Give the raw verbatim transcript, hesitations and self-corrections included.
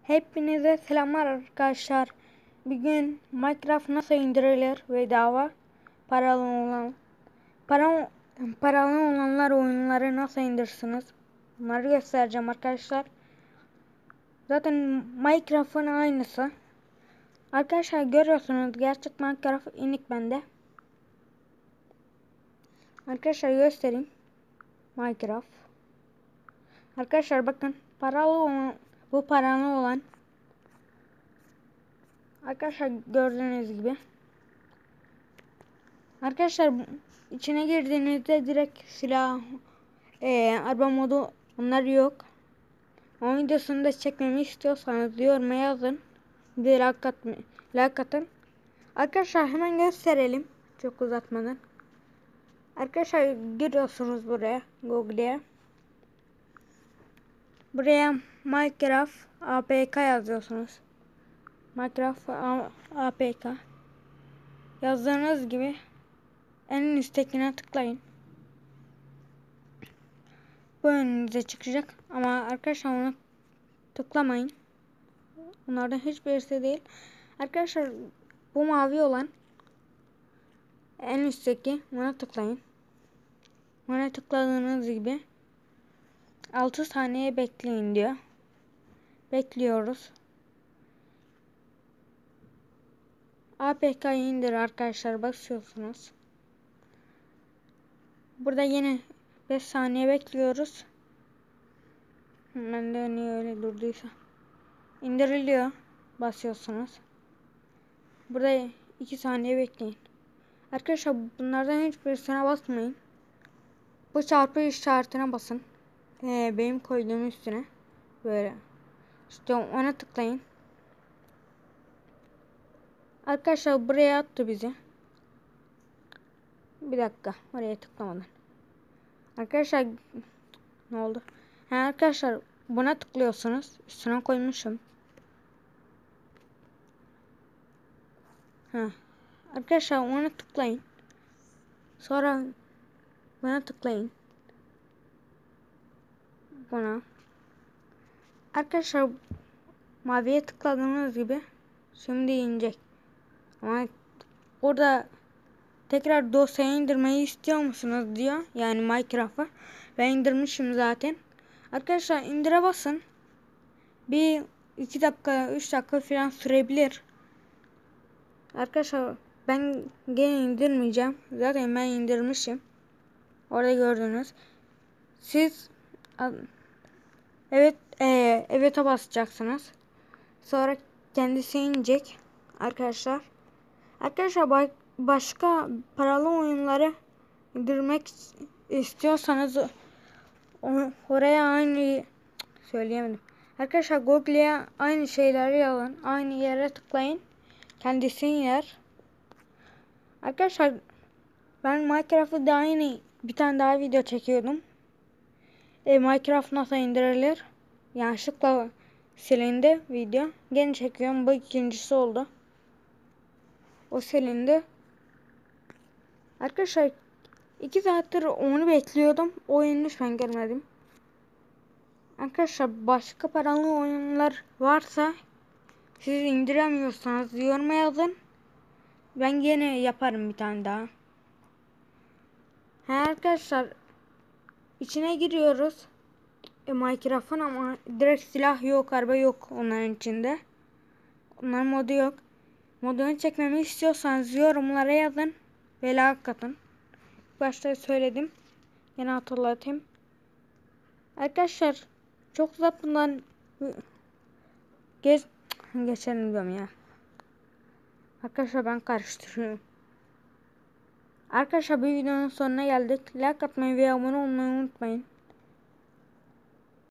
Hepinize selamlar arkadaşlar. Bugün Minecraft nasıl indirilir bedava paralı olan para, paralı olanlar oyunları nasıl indirsiniz? Bunları göstereceğim arkadaşlar. Zaten Minecraft'ın aynısı. Arkadaşlar görüyorsunuz, gerçek Minecraft inik bende. Arkadaşlar göstereyim. Minecraft. Arkadaşlar bakın, paralı olan, bu paralı olan. Arkadaşlar gördüğünüz gibi. Arkadaşlar içine girdiğinizde direkt silah, e, araba modu onlar yok. O videosunu da çekmemi istiyorsanız yoruma yazın. Bir de like, at, like atın. Arkadaşlar hemen gösterelim. Çok uzatmadan. Arkadaşlar giriyorsunuz buraya. Google'ye. Buraya Minecraft A P K yazıyorsunuz. Minecraft A P K yazdığınız gibi en üsttekine tıklayın. Bu önünüze çıkacak ama arkadaşlar ona tıklamayın. Bunlardan hiçbirisi değil. Arkadaşlar bu mavi olan en üstteki, ona tıklayın. Ona tıkladığınız gibi altı saniye bekleyin diyor. Bekliyoruz. A P K'yı indir arkadaşlar, basıyorsunuz. Burada yine beş saniye bekliyoruz. Ben de niye öyle durduysa. İndiriliyor. Basıyorsunuz. Burada iki saniye bekleyin. Arkadaşlar bunlardan hiçbirisine basmayın. Bu çarpı işaretine basın. Ee, benim koyduğum üstüne. Böyle. İşte ona tıklayın. Arkadaşlar buraya attı bizi. Bir dakika. Oraya tıklamadan. Arkadaşlar ne oldu? Ha, arkadaşlar buna tıklıyorsunuz. Üstüne koymuşum. Ha. Arkadaşlar ona tıklayın. Sonra buna tıklayın. Buna. Arkadaşlar maviye tıkladığınız gibi şimdi inecek. Ama orada tekrar dosyayı indirmeyi istiyor musunuz diyor. Yani Minecraft'a. Ben indirmişim zaten. Arkadaşlar indire basın. Bir iki dakika üç dakika falan sürebilir. Arkadaşlar ben gene indirmeyeceğim. Zaten ben indirmişim. Orada gördünüz. Siz evet ee, evet'e basacaksınız. Sonra kendisi inecek arkadaşlar. Arkadaşlar başka paralı oyunları indirmek istiyorsanız oraya aynı söyleyemedim. Arkadaşlar Google'ye aynı şeyleri yazın. Aynı yere tıklayın. Kendisi iner. Arkadaşlar ben Minecraft'ı daha yeni bir tane daha video çekiyordum. E, Minecraft nasıl indirilir? Yanlışlıkla silindi video. Gene çekiyorum. Bu ikincisi oldu. O silindi. Arkadaşlar iki saattir onu bekliyordum. O inmiş, ben görmedim. Arkadaşlar başka paralı oyunlar varsa siz indiremiyorsanız yoruma yazın. Ben yine yaparım bir tane daha. Ha arkadaşlar içine giriyoruz. E, Minecraft'ın ama direkt silah yok, araba yok onların içinde. Onların modu yok. Modunu çekmemi istiyorsanız yorumlara yazın ve like atın. Başta söyledim. Yine hatırlatayım. Arkadaşlar çok uzatmadan geç geçelim diyorum ya. Arkadaşlar ben karıştırıyorum. Arkadaşlar bir videonun sonuna geldik. Like atmayı ve abone olmayı unutmayın.